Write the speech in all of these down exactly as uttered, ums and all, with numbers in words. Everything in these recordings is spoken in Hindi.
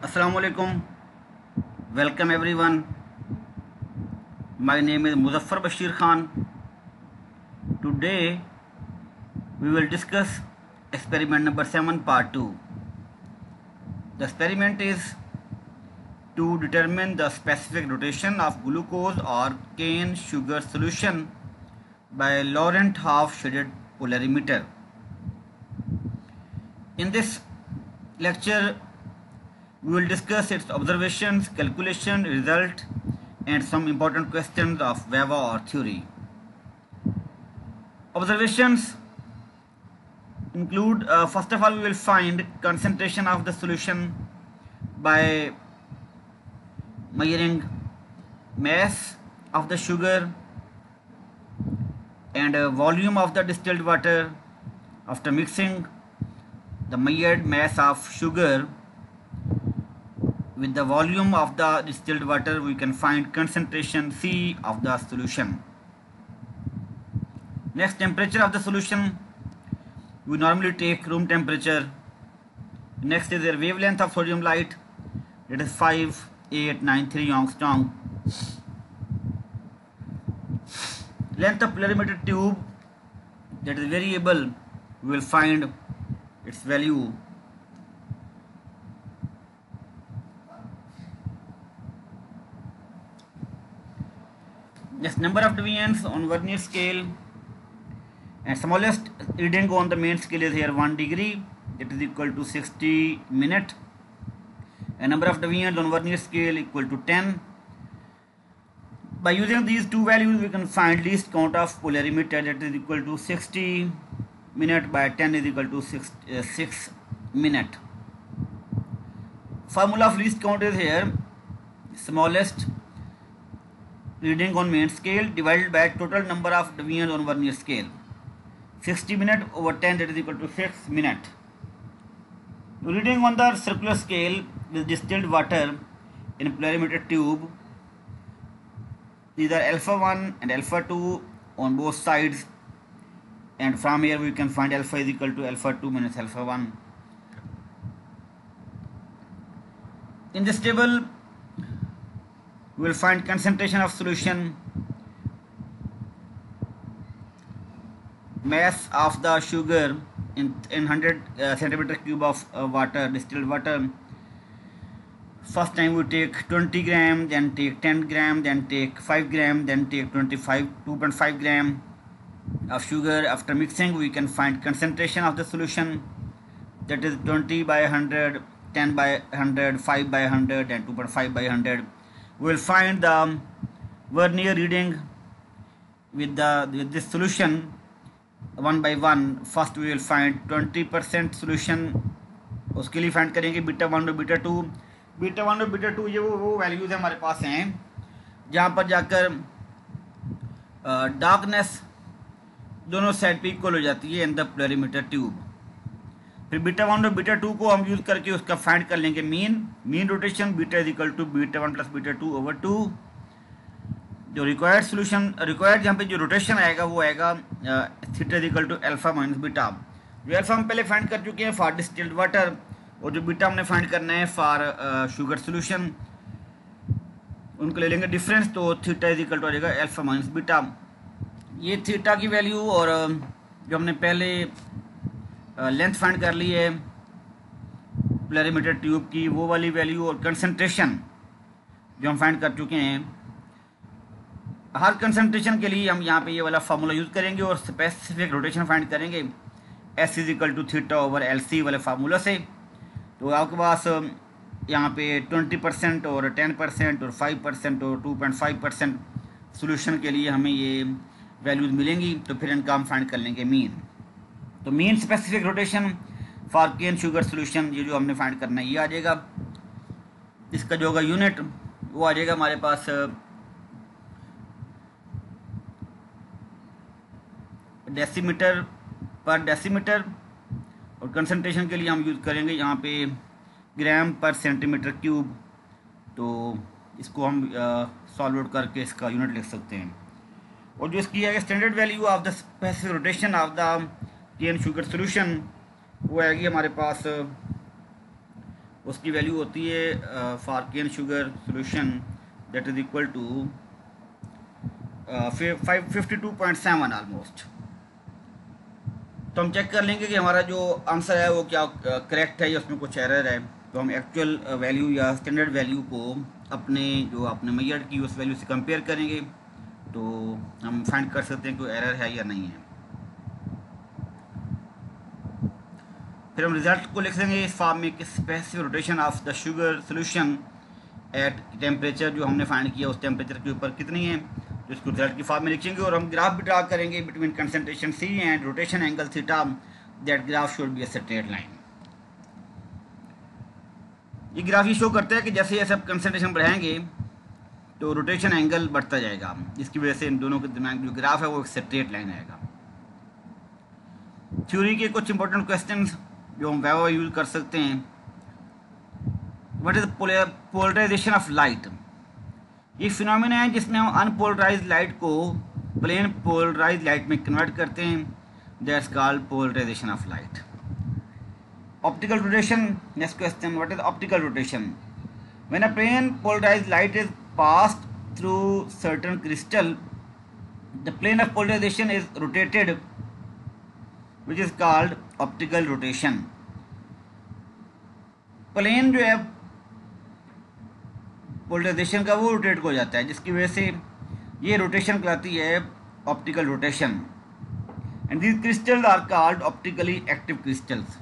Assalamu alaikum. Welcome everyone. My name is Muzaffar Bashir Khan. Today we will discuss experiment number seven part two. The experiment is to determine the specific rotation of glucose or cane sugar solution by Laurent half shaded polarimeter. In this lecture we will discuss its observations, calculation, result, and some important questions of Viva or theory. Observations include, uh, first of all, we will find concentration of the solution by measuring mass of the sugar and uh, volume of the distilled water. After mixing the measured mass of sugar with the volume of the distilled water, we can find concentration C of the solution. Next, temperature of the solution. We normally take room temperature. Next is their wavelength of sodium light. It is five eight nine three angstrom. Length of polarimeter tube, that is variable. We will find its value. Next, number of deviants on Vernier scale, and smallest reading on the main scale is here one degree, that is equal to sixty minute, and number of deviants on Vernier scale equal to ten. By using these two values we can find least count of polarimeter, that is equal to sixty minute by ten is equal to six, uh, six minute. Formula of least count is here smallest reading on main scale divided by total number of deviants on Vernier scale. sixty minute over ten, that is equal to six minute. Reading on the circular scale with distilled water in polarimeter tube, these are alpha one and alpha two on both sides, and from here we can find alpha is equal to alpha two minus alpha one. In this table we will find concentration of solution, mass of the sugar in, in one hundred uh, centimeter cube of uh, water, distilled water. First time we take twenty gram, then take ten gram, then take five gram, then take twenty-five, two point five gram of sugar. After mixing we can find concentration of the solution, that is twenty by one hundred, ten by one hundred, five by one hundred and two point five by one hundred. We will find the Vernier reading with the with this solution one by one. First we will find twenty percent solution, उसके लिए फाइंड करेंगे बीटा वन और बीटा टू. बीटा वन और बीटा टू ये वो वो वैल्यूज़ हमारे पास हैं जहाँ पर जाकर डार्कनेस दोनों साइड पे इक्वल हो जाती है इन द पोलरिमीटर ट्यूब. फिर बीटा वन और बीटा टू को हम यूज करके उसका फाइंड कर लेंगे mean. Mean rotation beta is equal to beta one plus beta two over two. जो रिक्वायर्ड सोल्यूशन रिक्वायर्ड जहाँ पे जो रोटेशन आएगा वो आएगा theta is equal to alpha minus beta. जो अल्फा हम पहले फाइंड कर चुके हैं फॉर डिस्टिल्ड वाटर, और जो बीटा हमने फाइंड करना है फॉर शुगर सोल्यूशन, उनको ले लेंगे डिफरेंस. तो थीटा इज इक्वल टू आ जाएगा अल्फा माइनस बीटा. ये थीटा की वैल्यू और जो हमने पहले लेंथ uh, फाइंड कर ली है पोलरिमीटर ट्यूब की, वो वाली वैल्यू, और कंसंट्रेशन जो हम फाइंड कर चुके हैं. हर कंसंट्रेशन के लिए हम यहाँ पे ये वाला फार्मूला यूज करेंगे और स्पेसिफिक रोटेशन फाइंड करेंगे S is equal to theta over L C वाले फार्मूला से. तो आपके पास यहाँ पे ट्वेंटी परसेंट और टेन परसेंट और फाइव परसेंट और two point five percent solution के लिए हमें ये वैल्यूज मिलेंगी. तो फिर इनका हम फाइंड कर लेंगे मीन. तो mean specific rotation for cane sugar solution, ये जो हमने फाइंड करना है ये आ जाएगा. इसका जो होगा यूनिट वो आ जाएगा हमारे पास डेसीमीटर पर डेसीमीटर, और कंसंट्रेशन के लिए हम यूज करेंगे यहाँ पे ग्राम पर सेंटीमीटर क्यूब. तो इसको हम सॉल्व आउट करके इसका यूनिट लिख सकते हैं. और जो इसकी है standard value of the specific rotation of the cane sugar solution वो आएगी हमारे पास उसकी वैल्यू होती है for cane sugar solution that is equal to five fifty two point seven almost. तो हम चेक कर लेंगे कि हमारा जो आंसर है वो क्या करेक्ट है या उसमें कुछ एरर है। तो हम एक्चुअल वैल्यू या स्टैंडर्ड वैल्यू को अपने जो आपने मेजर की उस वैल्यू से कंपेयर करेंगे तो हम फाइंड कर सकते हैं कोई एरर है या नहीं है। फिर हम रिजल्ट को लिख देंगे इस फॉर्म में कि specific rotation of the sugar solution at temperature जो हमने फाइंड किया उस टेम्परेचर के ऊपर कितनी है, तो इसको रिजल्ट की फॉर्म में लिखेंगे। और हम ग्राफ भी ड्रा करेंगे between concentration C and rotation angle theta, that graph should be a straight line. ये ग्राफ ये शो करता है कि जैसे जैसे आप कंसंट्रेशन बढ़ाएंगे तो रोटेशन एंगल बढ़ता जाएगा, जिसकी वजह से इन दोनों के दरमियान जो ग्राफ है वो एक स्ट्रेट लाइन आएगा। थ्योरी के कुछ इंपॉर्टेंट क्वेश्चंस जो हम वैवा यूज कर सकते हैं। What is polarization of light? ये फिनोमेना है जिसमें हम अनपोलराइज लाइट को प्लेन पोलराइज लाइट में कन्वर्ट करते हैं, that's called polarization of light. Optical rotation, next question, what is optical rotation? When a plane polarized light is passed through certain crystal the plane of polarization is rotated which is called optical rotation। Plane जो है पोलराइजेशन का वो रोटेट हो जाता है, जिसकी वजह से ये रोटेशन कहलाती है optical rotation. And these crystals are called optically active crystals।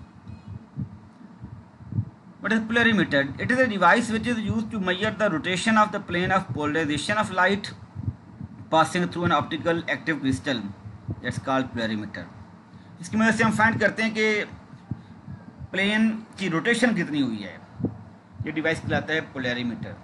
What is polarimeter? It is a device which is used to measure the rotation of the plane of polarization of light passing through an optical active crystal, that's called polarimeter। इसकी मदद से हम फाइंड करते हैं कि प्लेन की रोटेशन कितनी हुई है। ये डिवाइस कहलाता है polarimeter.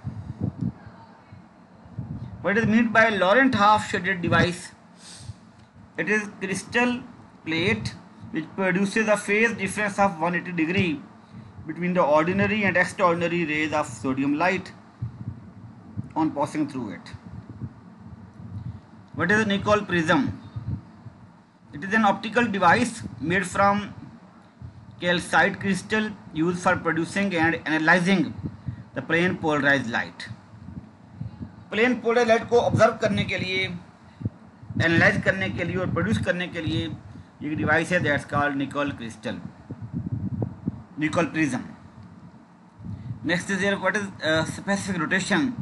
What is mean by Laurent half shaded device? It is crystal plate which produces a phase difference of one eighty degree between the ordinary and extraordinary rays of sodium light on passing through it. What is Nicol prism? It is an optical device made from calcite crystal used for producing and analyzing the plane polarized light। Plane polarized light को ऑब्जर्व करने के लिए, एनालाइज करने के लिए और प्रोड्यूस करने के लिए एक डिवाइस है, that's called Nicol crystal, Nicol prism. Next is what is specific rotation?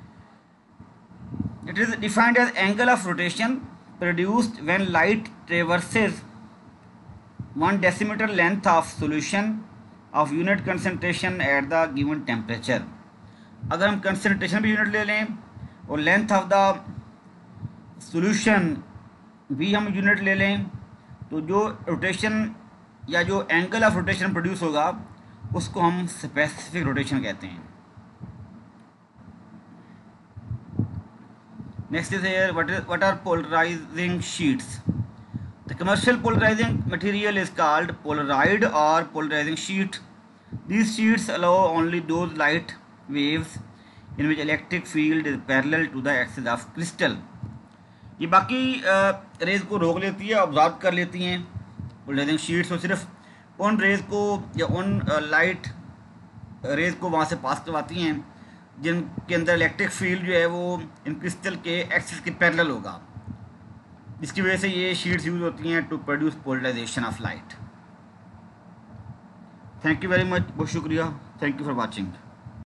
It is defined as angle of rotation produced when light traverses one decimeter length of solution of unit concentration at the given temperature। अगर हम concentration भी यूनिट ले लें और लेंथ ऑफ द solution भी हम यूनिट ले लें तो जो रोटेशन या जो एंगल ऑफ रोटेशन प्रोड्यूस होगा उसको हम स्पेसिफिक रोटेशन कहते हैं। Next is here, what is what are polarizing sheets? The commercial polarizing material is called polaroid or polarizing sheet। These sheets allow only those light waves in which electric field is parallel to the axis of crystal। ये बाकी रेज को रोक लेती है, ऑब्जॉर्व कर लेती हैं। पोलराइजिंग शीट्स और सिर्फ उन रेज को या उन लाइट रेज को वहाँ से पास करवाती हैं जिनके अंदर इलेक्ट्रिक फील्ड जो है वो इन क्रिस्टल के एक्सिस के पैरेलल होगा, जिसकी वजह से ये शीट्स यूज होती हैं to produce polarization of light. Thank you very much, बहुत शुक्रिया, थैंक यू फॉर वाचिंग।